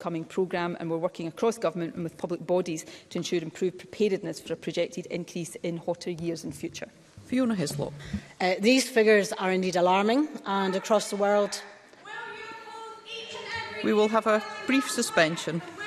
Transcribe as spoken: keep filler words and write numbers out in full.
forthcoming programme, and we're working across government and with public bodies to ensure improved preparedness for a projected increase in hotter years in future. Fiona Hislop. Uh, these figures are indeed alarming, and across the world we will have a brief suspension.